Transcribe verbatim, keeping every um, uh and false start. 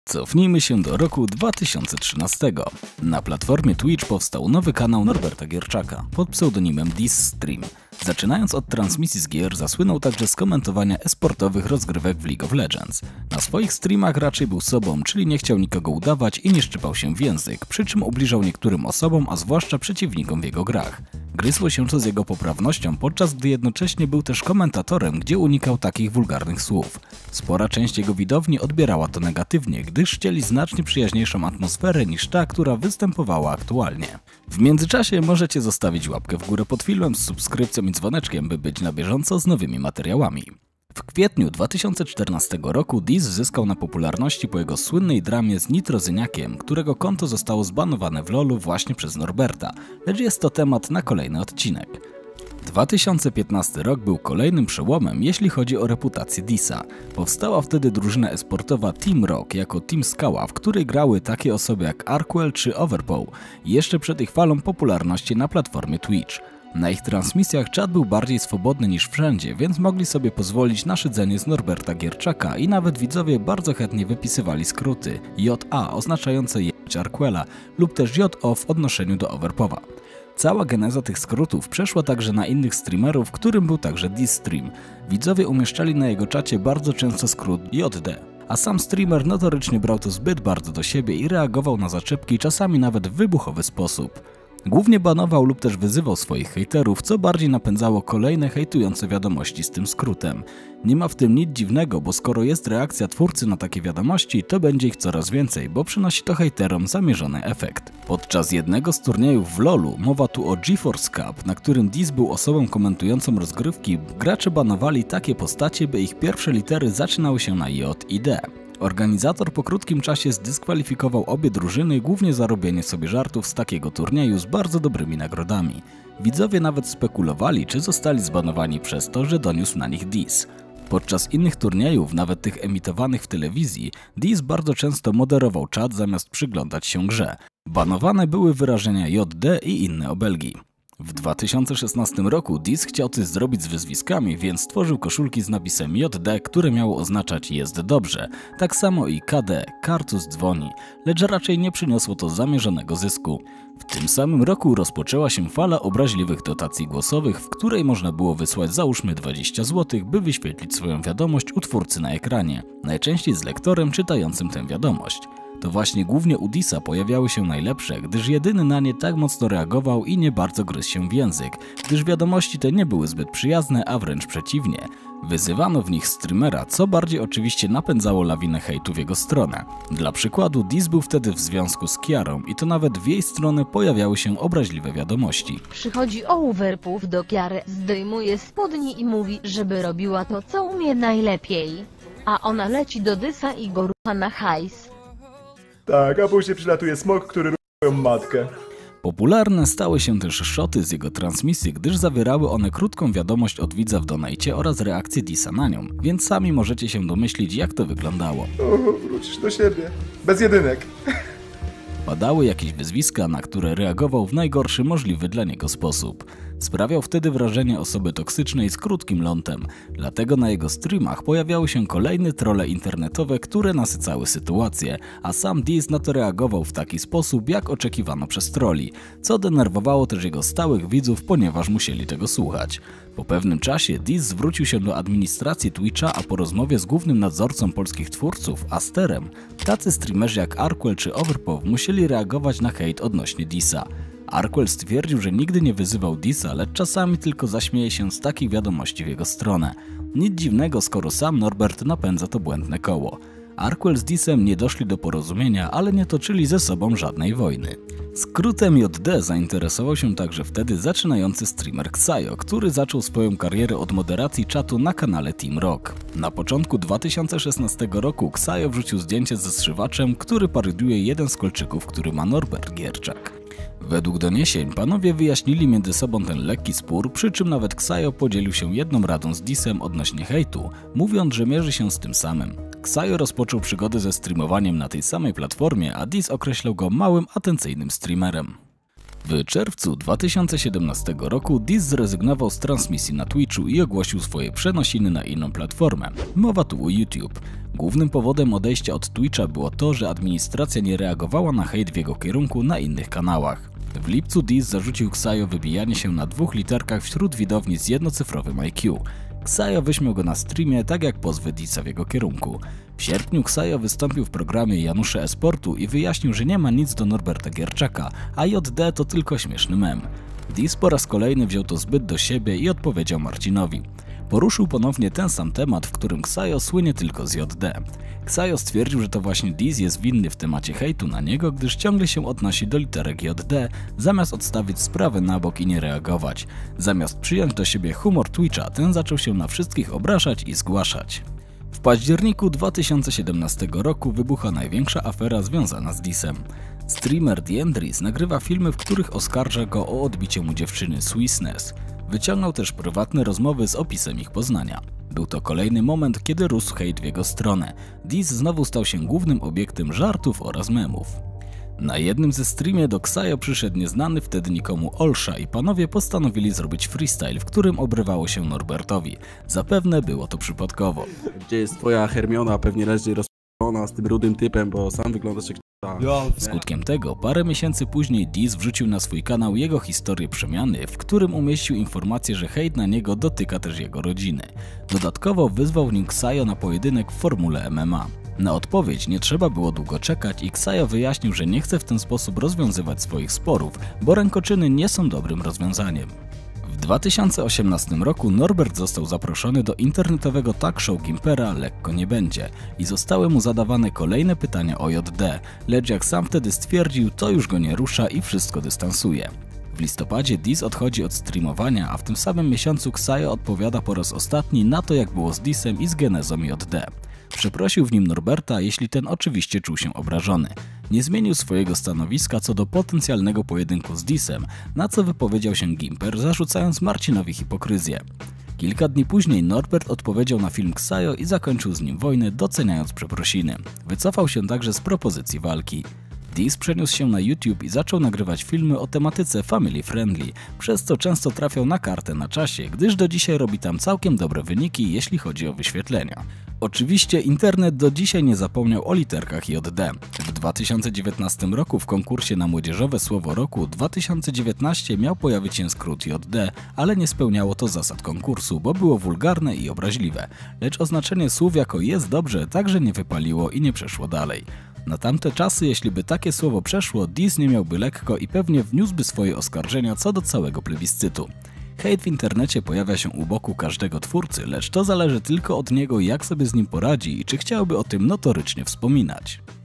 Cofnijmy się do roku dwa tysiące trzynastego. Na platformie Twitch powstał nowy kanał Norberta Gierczaka pod pseudonimem DizStream. Zaczynając od transmisji z gier, zasłynął także z komentowania e-sportowych rozgrywek w League of Legends. Na swoich streamach raczej był sobą, czyli nie chciał nikogo udawać i nie szczypał się w język, przy czym ubliżał niektórym osobom, a zwłaszcza przeciwnikom w jego grach. Gryzło się to z jego poprawnością, podczas gdy jednocześnie był też komentatorem, gdzie unikał takich wulgarnych słów. Spora część jego widowni odbierała to negatywnie, gdyż chcieli znacznie przyjaźniejszą atmosferę niż ta, która występowała aktualnie. W międzyczasie możecie zostawić łapkę w górę pod filmem z subskrypcją i dzwoneczkiem, by być na bieżąco z nowymi materiałami. W kwietniu dwa tysiące czternastego roku Diz zyskał na popularności po jego słynnej dramie z Nitrozyniakiem, którego konto zostało zbanowane w lolu właśnie przez Norberta, lecz jest to temat na kolejny odcinek. dwa tysiące piętnasty rok był kolejnym przełomem, jeśli chodzi o reputację Disa. Powstała wtedy drużyna esportowa Team Rock jako Team Skała, w której grały takie osoby jak Arkwell czy Overpow, jeszcze przed ich falą popularności na platformie Twitch. Na ich transmisjach czat był bardziej swobodny niż wszędzie, więc mogli sobie pozwolić na szydzenie z Norberta Gierczaka i nawet widzowie bardzo chętnie wypisywali skróty J A oznaczające jebać Arkwella lub też J O w odnoszeniu do Overpowa. Cała geneza tych skrótów przeszła także na innych streamerów, w którym był także DizStream. Widzowie umieszczali na jego czacie bardzo często skrót J D, a sam streamer notorycznie brał to zbyt bardzo do siebie i reagował na zaczepki czasami nawet w wybuchowy sposób. Głównie banował lub też wyzywał swoich hejterów, co bardziej napędzało kolejne hejtujące wiadomości z tym skrótem. Nie ma w tym nic dziwnego, bo skoro jest reakcja twórcy na takie wiadomości, to będzie ich coraz więcej, bo przynosi to hejterom zamierzony efekt. Podczas jednego z turniejów w lolu, mowa tu o GeForce Cup, na którym Diz był osobą komentującą rozgrywki, gracze banowali takie postacie, by ich pierwsze litery zaczynały się na J i D. Organizator po krótkim czasie zdyskwalifikował obie drużyny głównie za robienie sobie żartów z takiego turnieju z bardzo dobrymi nagrodami. Widzowie nawet spekulowali, czy zostali zbanowani przez to, że doniósł na nich Diz. Podczas innych turniejów, nawet tych emitowanych w telewizji, Diz bardzo często moderował czat zamiast przyglądać się grze. Banowane były wyrażenia J D i inne obelgi. W dwa tysiące szesnastym roku Diz chciał coś zrobić z wyzwiskami, więc stworzył koszulki z napisem J D, które miało oznaczać jest dobrze. Tak samo i K D, Kartus dzwoni, lecz raczej nie przyniosło to zamierzonego zysku. W tym samym roku rozpoczęła się fala obraźliwych dotacji głosowych, w której można było wysłać załóżmy dwadzieścia złotych, by wyświetlić swoją wiadomość u twórcy na ekranie, najczęściej z lektorem czytającym tę wiadomość. To właśnie głównie u Disa pojawiały się najlepsze, gdyż jedyny na nie tak mocno reagował i nie bardzo gryzł się w język, gdyż wiadomości te nie były zbyt przyjazne, a wręcz przeciwnie. Wyzywano w nich streamera, co bardziej oczywiście napędzało lawinę hejtu w jego stronę. Dla przykładu Diz był wtedy w związku z Kiarą i to nawet w jej stronę pojawiały się obraźliwe wiadomości. Przychodzi Overpow do Kiary, zdejmuje spodnie i mówi, żeby robiła to, co umie najlepiej. A ona leci do Disa i go rucha na hajs. Tak, a później przylatuje smok, który rucha moją matkę. Popularne stały się też szoty z jego transmisji, gdyż zawierały one krótką wiadomość od widza w donajcie oraz reakcję Disa na nią, więc sami możecie się domyślić, jak to wyglądało. O, wrócisz do siebie. Bez jedynek. Padały jakieś wyzwiska, na które reagował w najgorszy możliwy dla niego sposób. Sprawiał wtedy wrażenie osoby toksycznej z krótkim lądem, dlatego na jego streamach pojawiały się kolejne trolle internetowe, które nasycały sytuację, a sam Diz na to reagował w taki sposób, jak oczekiwano przez trolli, co denerwowało też jego stałych widzów, ponieważ musieli tego słuchać. Po pewnym czasie Diz zwrócił się do administracji Twitcha, a po rozmowie z głównym nadzorcą polskich twórców, Asterem, tacy streamerzy jak Arkwell czy Overpow musieli reagować na hejt odnośnie Disa. Arkwell stwierdził, że nigdy nie wyzywał Disa, lecz czasami tylko zaśmieje się z takich wiadomości w jego stronę. Nic dziwnego, skoro sam Norbert napędza to błędne koło. Arkwell z Disem nie doszli do porozumienia, ale nie toczyli ze sobą żadnej wojny. Skrótem J D zainteresował się także wtedy zaczynający streamer Xayo, który zaczął swoją karierę od moderacji czatu na kanale Team Rock. Na początku dwa tysiące szesnastego roku Xayo wrzucił zdjęcie ze zszywaczem, który parodiuje jeden z kolczyków, który ma Norbert Gierczak. Według doniesień panowie wyjaśnili między sobą ten lekki spór, przy czym nawet Xayo podzielił się jedną radą z Disem odnośnie hejtu, mówiąc, że mierzy się z tym samym. Xayo rozpoczął przygodę ze streamowaniem na tej samej platformie, a Diz określał go małym, atencyjnym streamerem. W czerwcu dwa tysiące siedemnastego roku Diz zrezygnował z transmisji na Twitchu i ogłosił swoje przenosiny na inną platformę. Mowa tu o YouTube. Głównym powodem odejścia od Twitcha było to, że administracja nie reagowała na hejt w jego kierunku na innych kanałach. W lipcu Diz zarzucił Xayo wybijanie się na dwóch literkach wśród widowni z jednocyfrowym I Q. Xayo wyśmiał go na streamie, tak jak pozwy Diza w jego kierunku. W sierpniu Xayo wystąpił w programie Janusze Esportu i wyjaśnił, że nie ma nic do Norberta Gierczaka, a J D to tylko śmieszny mem. Diz po raz kolejny wziął to zbyt do siebie i odpowiedział Marcinowi. Poruszył ponownie ten sam temat, w którym Xayo słynie tylko z J D. Xayo stwierdził, że to właśnie Diz jest winny w temacie hejtu na niego, gdyż ciągle się odnosi do literek J D, zamiast odstawić sprawę na bok i nie reagować. Zamiast przyjąć do siebie humor Twitcha, ten zaczął się na wszystkich obrażać i zgłaszać. W październiku dwa tysiące siedemnastego roku wybucha największa afera związana z Dizem. Streamer Diendris nagrywa filmy, w których oskarża go o odbicie mu dziewczyny Swissness. Wyciągnął też prywatne rozmowy z opisem ich poznania. Był to kolejny moment, kiedy rósł hejt w jego stronę. Diz znowu stał się głównym obiektem żartów oraz memów. Na jednym ze streamie do Xayo przyszedł nieznany wtedy nikomu Olsza i panowie postanowili zrobić freestyle, w którym obrywało się Norbertowi. Zapewne było to przypadkowo. Gdzie jest twoja Hermiona? Pewnie leży rozpalona z tym rudym typem, bo sam wyglądasz jak Skutkiem tego parę miesięcy później Diz wrzucił na swój kanał jego historię przemiany, w którym umieścił informację, że hejt na niego dotyka też jego rodziny. Dodatkowo wyzwał w nim Xayo na pojedynek w formule M M A. Na odpowiedź nie trzeba było długo czekać i Xayo wyjaśnił, że nie chce w ten sposób rozwiązywać swoich sporów, bo rękoczyny nie są dobrym rozwiązaniem. W dwa tysiące osiemnastym roku Norbert został zaproszony do internetowego talk show Gimpera Lekko nie będzie i zostały mu zadawane kolejne pytania o J D, lecz jak sam wtedy stwierdził, to już go nie rusza i wszystko dystansuje. W listopadzie Diz odchodzi od streamowania, a w tym samym miesiącu Xayo odpowiada po raz ostatni na to, jak było z Dizem i z genezą J D. Przeprosił w nim Norberta, jeśli ten oczywiście czuł się obrażony. Nie zmienił swojego stanowiska co do potencjalnego pojedynku z Dizem, na co wypowiedział się Gimper, zarzucając Marcinowi hipokryzję. Kilka dni później Norbert odpowiedział na film Xayo i zakończył z nim wojnę, doceniając przeprosiny. Wycofał się także z propozycji walki. Diz przeniósł się na YouTube i zaczął nagrywać filmy o tematyce family friendly, przez co często trafiał na kartę na czasie, gdyż do dzisiaj robi tam całkiem dobre wyniki, jeśli chodzi o wyświetlenia. Oczywiście internet do dzisiaj nie zapomniał o literkach J D. W dwa tysiące dziewiętnastym roku w konkursie na Młodzieżowe Słowo Roku dwa tysiące dziewiętnaście miał pojawić się skrót J D, ale nie spełniało to zasad konkursu, bo było wulgarne i obraźliwe, lecz oznaczenie słów jako jest dobrze także nie wypaliło i nie przeszło dalej. Na tamte czasy, jeśli by takie słowo przeszło, Diz nie miałby lekko i pewnie wniósłby swoje oskarżenia co do całego plebiscytu. Hejt w internecie pojawia się u boku każdego twórcy, lecz to zależy tylko od niego, jak sobie z nim poradzi i czy chciałby o tym notorycznie wspominać.